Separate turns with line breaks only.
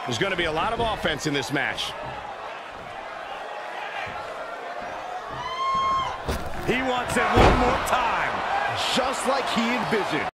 There's going to be a lot of offense in this match.
He wants it one more time.
Just like he envisioned.